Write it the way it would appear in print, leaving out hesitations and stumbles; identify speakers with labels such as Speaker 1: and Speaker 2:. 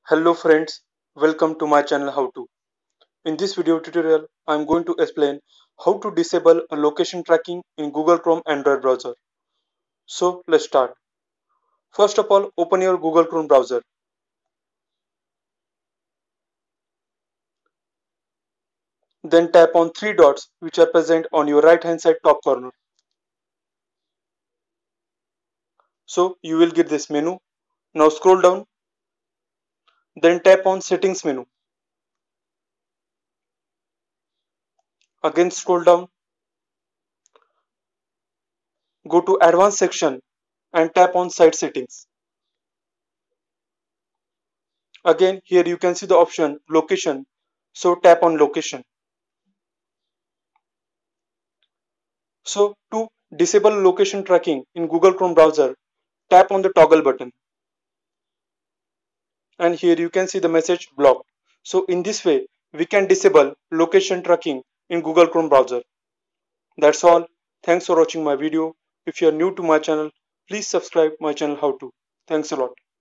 Speaker 1: Hello friends, welcome to my channel How To. In this video tutorial, I am going to explain how to disable a location tracking in Google Chrome Android browser. So let's start. First of all, open your Google Chrome browser. Then tap on three dots which are present on your right hand side top corner. So you will get this menu. Now scroll down. Then tap on settings menu. Again scroll down. Go to advanced section and tap on site settings. Again here you can see the option location. So tap on location. So to disable location tracking in Google Chrome browser, tap on the toggle button and here you can see the message blocked. So in this way, we can disable location tracking in Google Chrome browser. That's all. Thanks for watching my video. If you are new to my channel, please subscribe my channel How To. Thanks a lot.